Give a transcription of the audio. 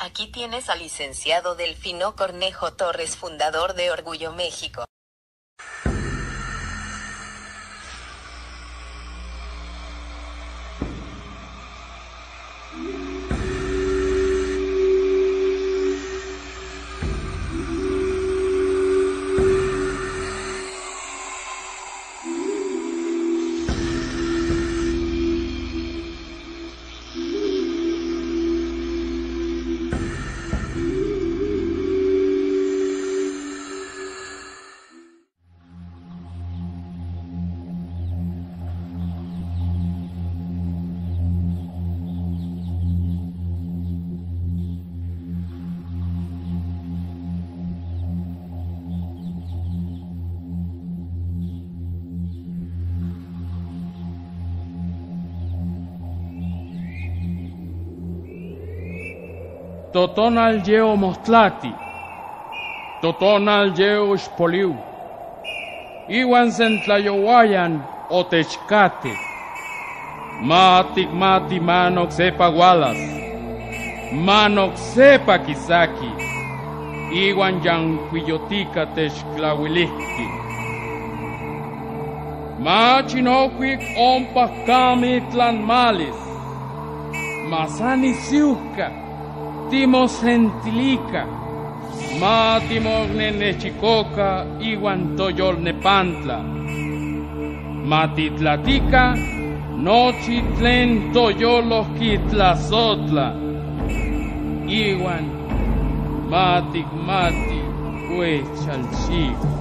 Aquí tienes al licenciado Delfino Cornejo Torres, fundador de Orgullo México. Totonal yeo Mostlati, Totonal yeo Xpoliu, Iwan Sentlayowayan Otechcate, Matic Mati Manok Sepa Walas, Manok Sepa Kisaki, Iwan Yanquillotica Techclawilihki, Machinoquic Ompa Camitlan Malis, Masani Siuca, Timos Gentilica, Matimorne Nechicoca, Iwan Toyol Nepantla, Matitlatica, Nochitlen Toyolos Kitlazotla, Iwan Matic Mati Huechalchico.